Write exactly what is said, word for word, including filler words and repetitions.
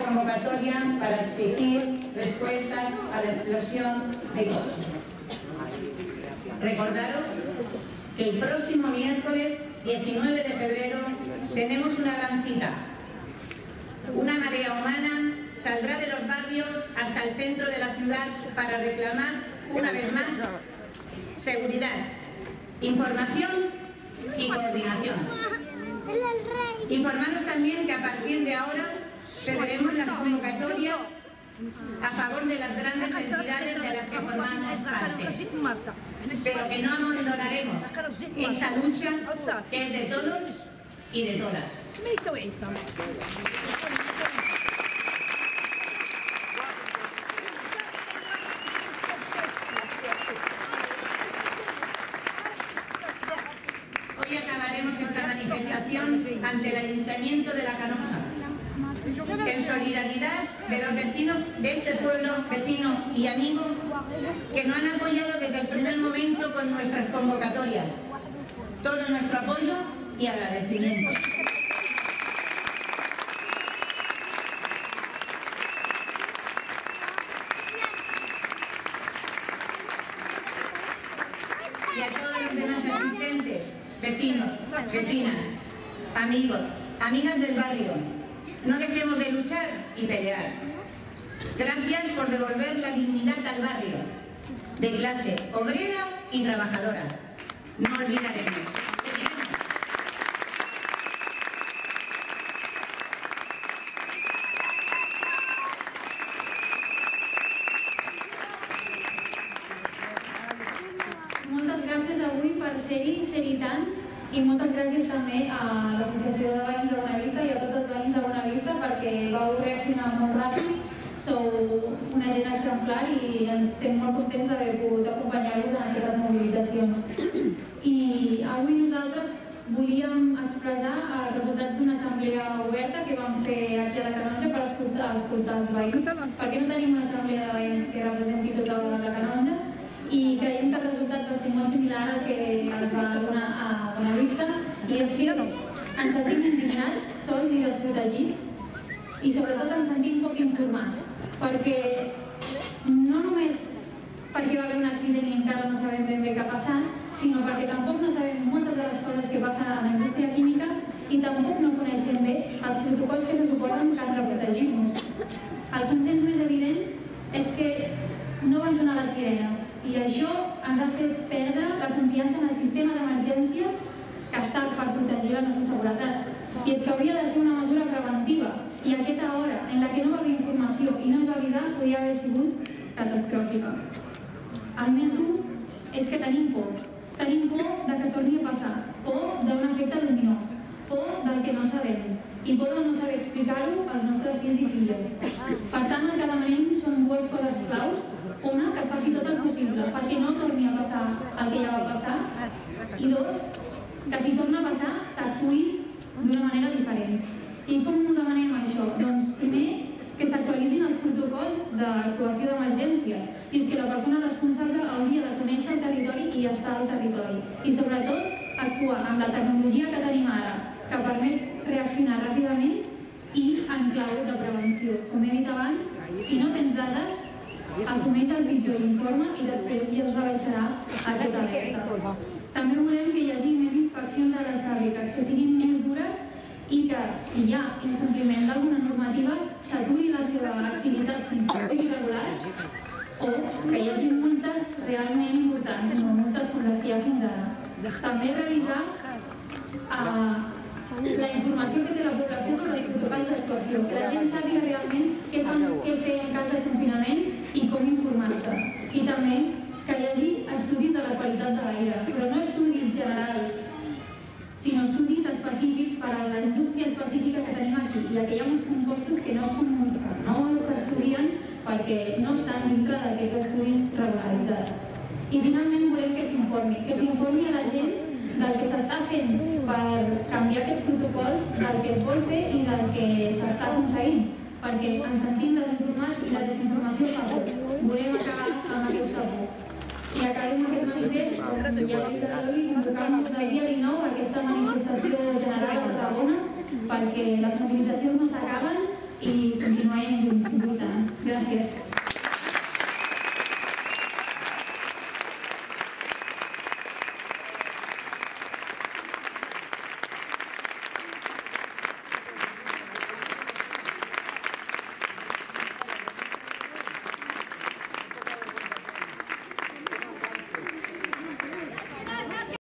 convocatoria para exigir respuestas a la explosión de coches. Recordaros que el próximo miércoles diecinueve de febrero tenemos una gran cita. Una marea humana saldrá de los barrios hasta el centro de la ciudad para reclamar, una vez más, seguridad, información y coordinación. Informaros también que a partir de ahora cederemos las convocatorias a favor de las grandes entidades de las que formamos parte, pero que no abandonaremos esta lucha que es de todos y de todas. Hoy acabaremos esta manifestación ante el Ayuntamiento de La Canoja, en solidaridad de los vecinos de este pueblo, vecinos y amigos, que nos han apoyado desde el primer momento con nuestras convocatorias. Todo nuestro apoyo y agradecimiento. Y a todos los demás asistentes, vecinos, vecinas, amigos, amigas del barrio, no dejemos de luchar y pelear. Gracias por devolver la dignidad al barrio, de clase obrera y trabajadora. No olvidaremos. Moltes gràcies avui per ser-hi, ser-hi tants, i moltes gràcies també a l'Associació de Veïns de Bonavista i a tots els veïns de Bonavista perquè vau reaccionar molt ràpid, sou una gent exemplar i ens estem molt contents d'haver pogut acompanyar-vos en aquestes mobilitzacions. I avui nosaltres volíem expressar els resultats d'una assemblea oberta que vam fer aquí a la Canonja per escoltar els veïns, perquè no tenim una assemblea de veïns que representi tota la Canonja, i creiem que el resultat va ser molt similar al que ens va donar a Bonavista, i és que ens sentim indignats, sols i desprotegits, i sobretot ens sentim poc informats, perquè no només perquè va haver un accident i encara no sabem ben bé què ha passat, sinó perquè tampoc no sabem moltes de les coses que passen a la indústria química i tampoc no coneixem bé els protocols que se suposen que han de protegir-nos. El consens més evident és que no van sonar les sirenes, i això ens ha fet perdre la confiança en el sistema d'emergències que està per protegir la nostra seguretat. I és que hauria de ser una mesura preventiva, i aquesta hora en la que no va haver informació i no es va avisar podria haver sigut catastròfica. El més dur és que tenim por. Tenim por de que torni a passar, por d'un efecte dominó, por del que no sabem, i por de no saber explicar-ho als nostres fills i filles. Per tant, el que demanem són dues coses claus. Una, que es faci tot el possible perquè no torni a passar el que ja va passar, i dos, que si torna a passar s'actuï d'una manera diferent. I com ho demanem això? Doncs primer, que s'actualitzin els protocols d'actuació d'emergències, i és que la persona responsable hauria de conèixer el territori i estar al territori, i sobretot actuar amb la tecnologia que tenim ara, que permet reaccionar ràpidament i en clau de prevenció. Com he dit abans, si no tens dades, assumeix el pitjor informe i després ja es rebaixarà aquesta alerta. També volem que hi hagi més inspeccions a les fàbriques, que siguin més dures i que, si hi ha incompliment d'alguna normativa, s'aturi la seva activitat fins que sigui regular, o que hi hagi multes realment importants, no multes com les que hi ha fins ara. També revisar la informació que té la població sobre els protocols d'actuació, que la gent sàpiga realment què fer en cas de confinament i com informar-se. I també que hi hagi estudis de la qualitat de l'aire, però no estudis generals, sinó estudis específics per a la indústria específica que tenim aquí. I aquí hi ha uns compostos que no s'estudien perquè no estan dintre d'aquests estudis regularitzats. I finalment volem que s'informi, que s'informi a la gent del que s'està fent per canviar aquests protocols, del que es vol fer i del que s'està aconseguint, perquè ens sentim desinformats i la desinformació fa por. Volem acabar amb aquesta por. I acabem aquest manifest, com ja he dit avui, convocant-nos el dia dinou a aquesta manifestació general a Tarragona, perquè les mobilitzacions no s'acaben i continuem lluitant. Gràcies.